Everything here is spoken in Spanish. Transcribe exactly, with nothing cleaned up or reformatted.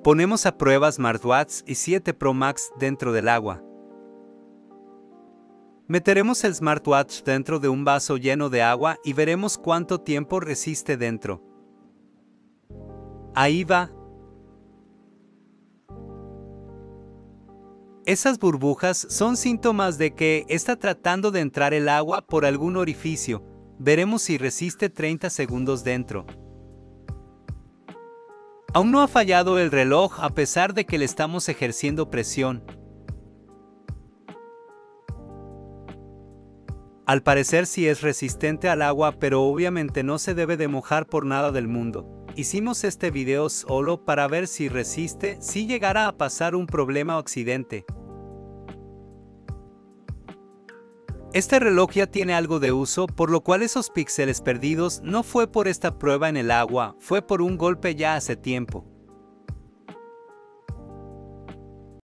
Ponemos a prueba Smartwatch y siete Pro Max dentro del agua. Meteremos el smartwatch dentro de un vaso lleno de agua y veremos cuánto tiempo resiste dentro. Ahí va. Esas burbujas son síntomas de que está tratando de entrar el agua por algún orificio. Veremos si resiste treinta segundos dentro. Aún no ha fallado el reloj a pesar de que le estamos ejerciendo presión. Al parecer sí es resistente al agua, pero obviamente no se debe de mojar por nada del mundo. Hicimos este video solo para ver si resiste si llegara a pasar un problema o accidente. Este reloj ya tiene algo de uso, por lo cual esos píxeles perdidos no fue por esta prueba en el agua, fue por un golpe ya hace tiempo.